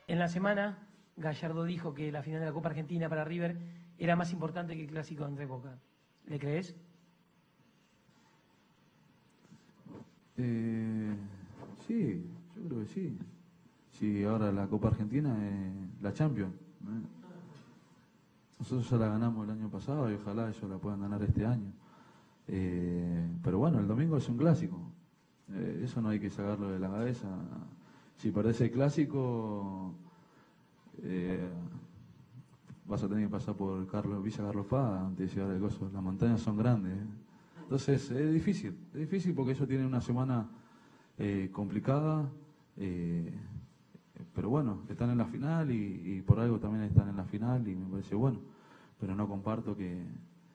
En la semana, Gallardo dijo que la final de la Copa Argentina para River era más importante que el clásico entre Boca. ¿Le crees? Sí, yo creo que sí. Sí, ahora la Copa Argentina es la Champions. Nosotros ya la ganamos el año pasado y ojalá ellos la puedan ganar este año. Pero bueno, el domingo es un clásico. Eso no hay que sacarlo de la cabeza. Si perdés el clásico, vas a tener que pasar por Villa Carlos Paz antes de llegar al coso. Las montañas son grandes. Entonces es difícil porque ellos tienen una semana complicada. Pero bueno, están en la final y por algo también están en la final y me parece bueno. Pero no comparto que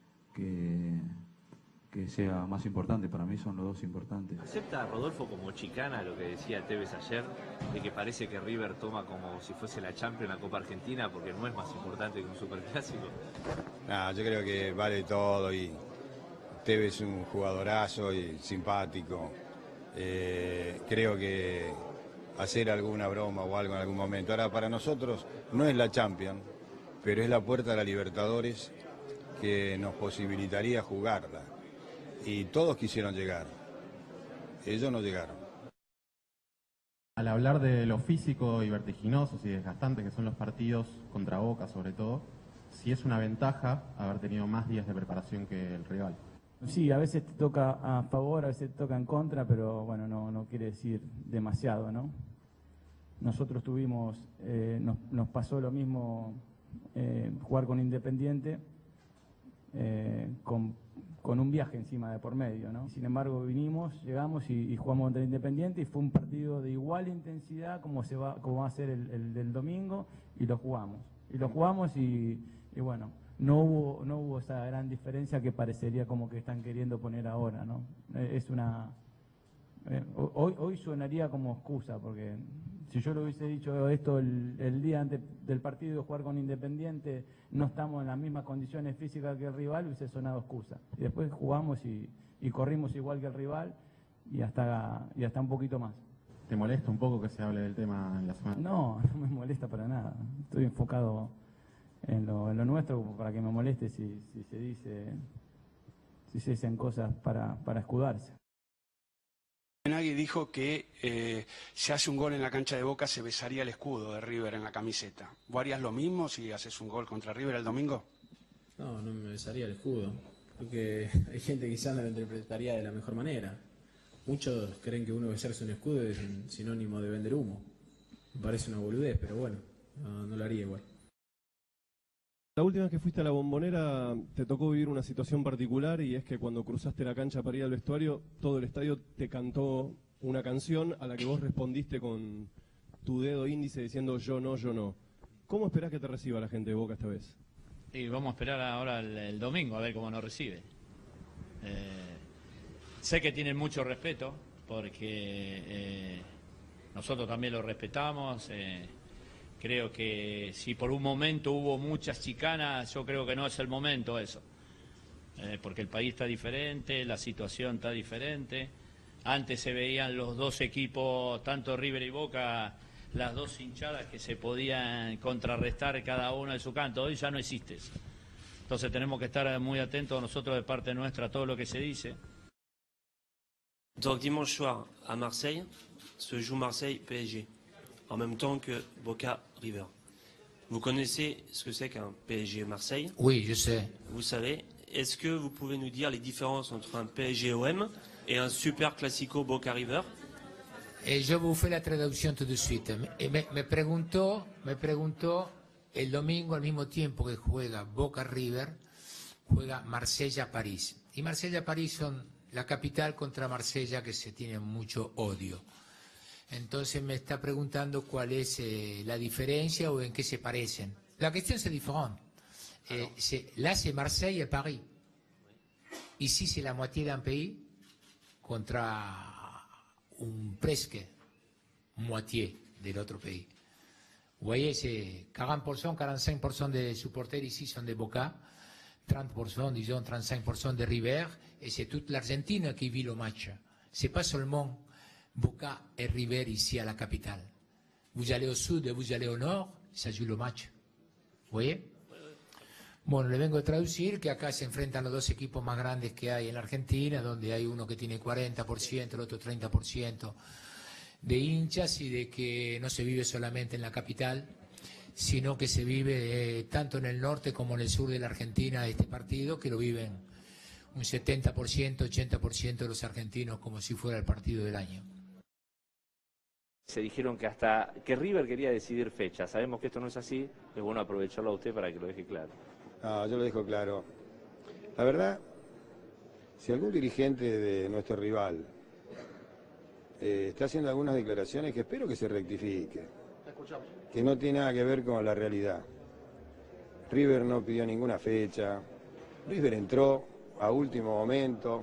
sea más importante. Para mí son los dos importantes. ¿Acepta Rodolfo como chicana lo que decía Tevez ayer, de que parece que River toma como si fuese la Champions la Copa Argentina porque no es más importante que un superclásico? No, yo creo que vale todo y Tevez es un jugadorazo y simpático. Creo que hacer alguna broma o algo en algún momento. Ahora, para nosotros no es la Champions, pero es la puerta a la Libertadores que nos posibilitaría jugarla. Y todos quisieron llegar. Ellos no llegaron. Al hablar de lo físico y vertiginosos y desgastantes que son los partidos contra Boca sobre todo, si es una ventaja haber tenido más días de preparación que el rival. Sí, a veces te toca a favor, a veces te toca en contra, pero bueno, no quiere decir demasiado, ¿no? Nosotros tuvimos, nos pasó lo mismo jugar con Independiente, con un viaje encima de por medio, ¿no? Sin embargo, llegamos y jugamos contra Independiente y fue un partido de igual intensidad como va a ser el del domingo y lo jugamos. Y bueno, no hubo esa gran diferencia que parecería como que están queriendo poner ahora, ¿no? Hoy sonaría como excusa, porque si yo le hubiese dicho esto el día antes del partido de jugar con Independiente, no estamos en las mismas condiciones físicas que el rival, hubiese sonado excusa. Y después jugamos y corrimos igual que el rival y hasta un poquito más. ¿Te molesta un poco que se hable del tema en la semana? No me molesta para nada. Estoy enfocado en lo nuestro, como para que me moleste si se dicen cosas para escudarse. Nagui dijo que si hace un gol en la cancha de Boca se besaría el escudo de River en la camiseta. ¿Vos harías lo mismo si haces un gol contra River el domingo? No me besaría el escudo, porque hay gente que quizás lo interpretaría de la mejor manera. Muchos creen que uno besarse un escudo es un sinónimo de vender humo. Me parece una boludez, pero bueno, no lo haría igual. La última vez que fuiste a la Bombonera te tocó vivir una situación particular y es que cuando cruzaste la cancha para ir al vestuario, todo el estadio te cantó una canción a la que vos respondiste con tu dedo índice diciendo yo no. ¿Cómo esperás que te reciba la gente de Boca esta vez? Y vamos a esperar ahora el domingo a ver cómo nos recibe. Sé que tienen mucho respeto porque nosotros también lo respetamos. Creo que si por un momento hubo muchas chicanas, yo creo que no es el momento eso. Porque el país está diferente, la situación está diferente. Antes se veían los dos equipos, tanto River y Boca, las dos hinchadas que se podían contrarrestar cada uno de su canto. Hoy ya no existe eso. Entonces tenemos que estar muy atentos nosotros de parte nuestra a todo lo que se dice. Donc dimanche soir à Marseille se joue Marseille-PSG en même temps que Boca-River. Vous connaissez ce que c'est qu'un PSG-Marseille? Oui, je sais. Vous savez. Est-ce que vous pouvez nous dire les différences entre un PSG-OM et un super classico Boca-River? Et je vous fais la traducción tout de suite. Me preguntó el domingo al mismo tiempo que juega Boca-River, juega Marsella-París. Y Marsella-París son la capital contra Marsella, que se tiene mucho odio. Entonces me está preguntando cuál es la diferencia o en qué se parecen. La cuestión es diferente. Là, c'est Marseille et Paris. Ici, c'est la moitié d'un pays contra presque moitié de l'autre pays. Vous voyez, c'est 40%, 45% des supporters ici sont de Boca, 30%, disons 35% de River, et c'est toute l'Argentine qui vit le match. C'est pas seulement Boca et River ici à la capitale. Vous allez au sud et vous allez au nord, ça joue le match. ¿Oye? Bueno, le vengo a traducir que acá se enfrentan los dos equipos más grandes que hay en la Argentina, donde hay uno que tiene 40%, el otro 30% de hinchas, y de que no se vive solamente en la capital, sino que se vive tanto en el norte como en el sur de la Argentina este partido, que lo viven un 70%, 80% de los argentinos como si fuera el partido del año. Se dijeron que hasta que River quería decidir fecha. Sabemos que esto no es así, es bueno aprovecharlo a usted para que lo deje claro. No, yo lo dejo claro. La verdad, si algún dirigente de nuestro rival está haciendo algunas declaraciones que espero que se rectifique, que no tiene nada que ver con la realidad. River no pidió ninguna fecha, River entró a último momento.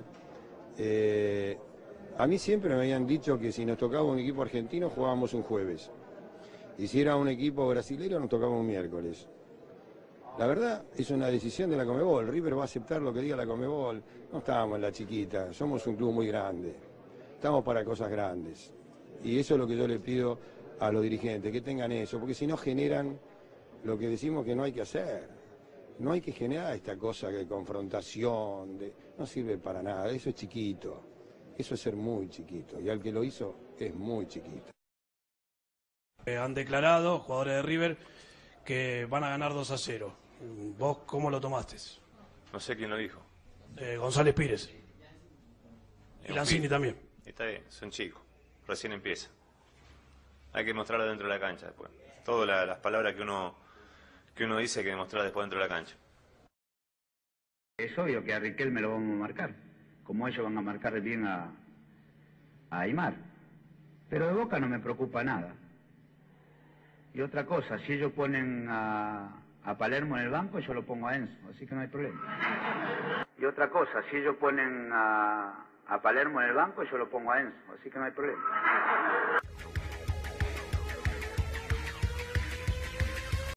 A mí siempre me habían dicho que si nos tocaba un equipo argentino jugábamos un jueves, y si era un equipo brasileño nos tocaba un miércoles. La verdad es una decisión de la Conmebol. River va a aceptar lo que diga la Conmebol. No estamos en la chiquita, somos un club muy grande, estamos para cosas grandes, y eso es lo que yo le pido a los dirigentes, que tengan eso, porque si no generan lo que decimos que no hay que hacer. No hay que generar esta cosa de confrontación, no sirve para nada, eso es chiquito, eso es ser muy chiquito, y al que lo hizo es muy chiquito. Han declarado, jugadores de River, que van a ganar 2-0. ¿Vos cómo lo tomaste? No sé quién lo dijo. González Pires. Y Lanzini también. Está bien, son chicos, recién empieza. Hay que mostrarlo dentro de la cancha después. Todas las palabras que uno dice hay que demostrar después dentro de la cancha. Es obvio que a Riquelme lo vamos a marcar, como ellos van a marcar bien a Aymar. Pero de Boca no me preocupa nada. Y otra cosa, si ellos ponen a Palermo en el banco, yo lo pongo a Enzo, así que no hay problema. Y otra cosa, si ellos ponen a Palermo en el banco, yo lo pongo a Enzo, así que no hay problema.